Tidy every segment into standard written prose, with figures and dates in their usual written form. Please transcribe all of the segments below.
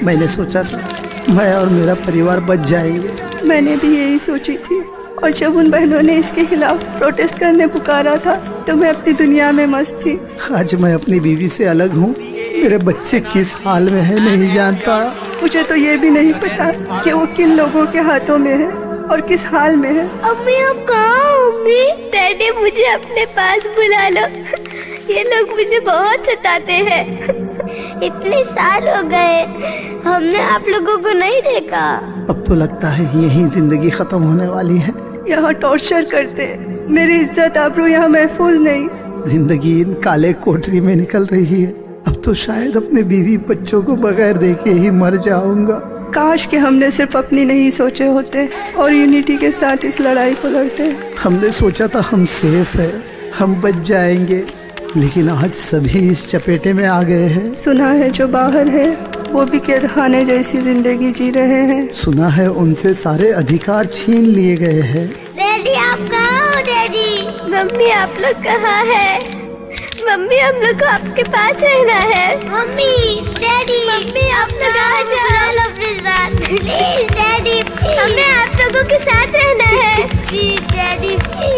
मैंने सोचा था मैं और मेरा परिवार बच जाएंगे। मैंने भी यही सोची थी, और जब उन बहनों ने इसके खिलाफ प्रोटेस्ट करने पुकारा था तो मैं अपनी दुनिया में मस्त थी। आज मैं अपनी बीवी से अलग हूँ। मेरे बच्चे किस हाल में है नहीं जानता। मुझे तो ये भी नहीं पता कि वो किन लोगों के हाथों में है और किस हाल में है। अम्मी आप कहाँ हो? अम्मी डैडी मुझे अपने पास बुला लो, ये लोग मुझे बहुत सताते हैं। इतने साल हो गए हमने आप लोगों को नहीं देखा। अब तो लगता है यही जिंदगी खत्म होने वाली है। यहाँ टॉर्चर करते, मेरी इज्जत आबरू यहाँ महफूज नहीं। जिंदगी इन काले कोठरी में निकल रही है। अब तो शायद अपने बीवी बच्चों को बगैर देखे ही मर जाऊंगा। काश कि हमने सिर्फ अपनी नहीं सोचे होते और यूनिटी के साथ इस लड़ाई को लड़ते। हमने सोचा था हम सेफ है, हम बच जाएंगे, लेकिन आज सभी इस चपेटे में आ गए हैं। सुना है जो बाहर है वो भी कैदखाने जैसी जिंदगी जी रहे हैं। सुना है उनसे सारे अधिकार छीन लिए गए हैं। डैडी आप कहाँ हो? डैडी मम्मी आप लोग कहाँ है? मम्मी हम लोग को आपके पास रहना है। मम्मी डैडी मम्मी आप लोग आ जाओ प्लीज। डैडी हमें आप लोगों के साथ रहना है। प्लीज डैडी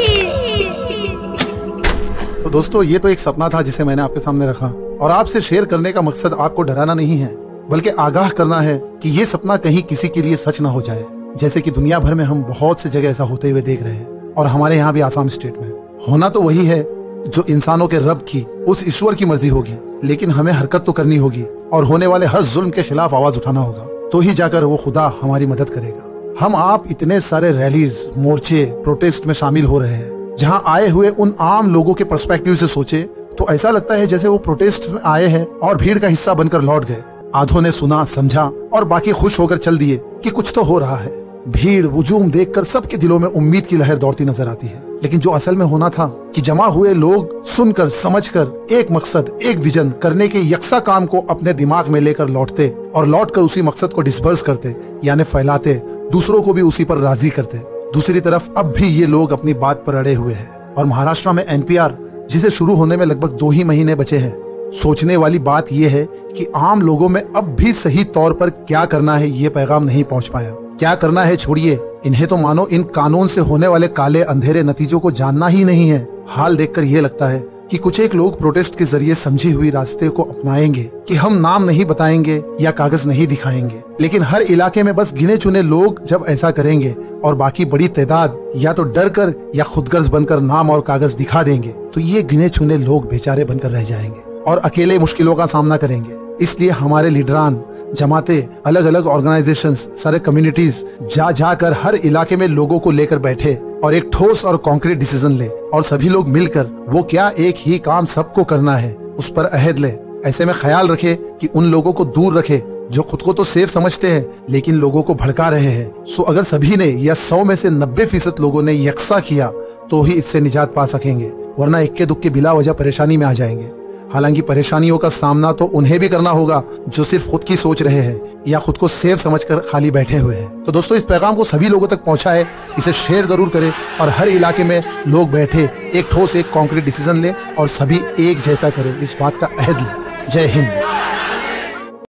तो दोस्तों ये तो एक सपना था जिसे मैंने आपके सामने रखा, और आपसे शेयर करने का मकसद आपको डराना नहीं है बल्कि आगाह करना है कि ये सपना कहीं किसी के लिए सच ना हो जाए। जैसे कि दुनिया भर में हम बहुत सी जगह ऐसा होते हुए देख रहे हैं, और हमारे यहाँ भी आसाम स्टेट में होना तो वही है जो इंसानों के रब की, उस ईश्वर की मर्जी होगी। लेकिन हमें हरकत तो करनी होगी और होने वाले हर जुल्म के खिलाफ आवाज उठाना होगा, तो ही जाकर वो खुदा हमारी मदद करेगा। हम आप इतने सारे रैलीज, मोर्चे, प्रोटेस्ट में शामिल हो रहे हैं, जहां आए हुए उन आम लोगों के पर्सपेक्टिव से सोचे तो ऐसा लगता है जैसे वो प्रोटेस्ट में आए हैं और भीड़ का हिस्सा बनकर लौट गए। आधों ने सुना, समझा और बाकी खुश होकर चल दिए कि कुछ तो हो रहा है। भीड़ हुजूम देखकर सबके दिलों में उम्मीद की लहर दौड़ती नजर आती है, लेकिन जो असल में होना था कि जमा हुए लोग सुनकर, समझकर, एक मकसद, एक विजन करने के यकसा काम को अपने दिमाग में लेकर लौटते और लौटकर उसी मकसद को डिस्पर्स करते, यानी फैलाते, दूसरों को भी उसी पर राजी करते। दूसरी तरफ अब भी ये लोग अपनी बात पर अड़े हुए हैं, और महाराष्ट्र में एनपीआर, जिसे शुरू होने में लगभग 2 ही महीने बचे हैं, सोचने वाली बात यह है कि आम लोगों में अब भी सही तौर पर क्या करना है ये पैगाम नहीं पहुंच पाया। क्या करना है छोड़िए, इन्हें तो मानो इन कानून से होने वाले काले अंधेरे नतीजों को जानना ही नहीं है। हाल देखकर ये लगता है कि कुछ एक लोग प्रोटेस्ट के जरिए समझी हुई रास्ते को अपनाएंगे कि हम नाम नहीं बताएंगे या कागज नहीं दिखाएंगे, लेकिन हर इलाके में बस गिने चुने लोग जब ऐसा करेंगे और बाकी बड़ी तादाद या तो डर कर या खुदगर्ज बनकर नाम और कागज दिखा देंगे, तो ये गिने चुने लोग बेचारे बनकर रह जाएंगे और अकेले मुश्किलों का सामना करेंगे। इसलिए हमारे लीडरान, जमाते, अलग अलग ऑर्गेनाइजेशंस, सारे कम्युनिटीज जा कर हर इलाके में लोगों को लेकर बैठे और एक ठोस और कॉन्क्रीट डिसीजन ले, और सभी लोग मिलकर वो क्या एक ही काम सबको करना है उस पर अहद ले। ऐसे में ख्याल रखे कि उन लोगों को दूर रखे जो खुद को तो सेफ समझते हैं लेकिन लोगों को भड़का रहे हैं। सो अगर सभी ने या 100 में से 90% लोगों ने यकसा किया तो ही इससे निजात पा सकेंगे, वरना इक्के दुक्के बिला वजह परेशानी में आ जाएंगे। हालांकि परेशानियों का सामना तो उन्हें भी करना होगा जो सिर्फ खुद की सोच रहे हैं या खुद को सेफ समझकर खाली बैठे हुए हैं। तो दोस्तों इस पैगाम को सभी लोगों तक पहुंचाए, इसे शेयर जरूर करें और हर इलाके में लोग बैठे एक ठोस, एक कॉन्क्रीट डिसीजन ले और सभी एक जैसा करें, इस बात का अहद लें। जय हिंद।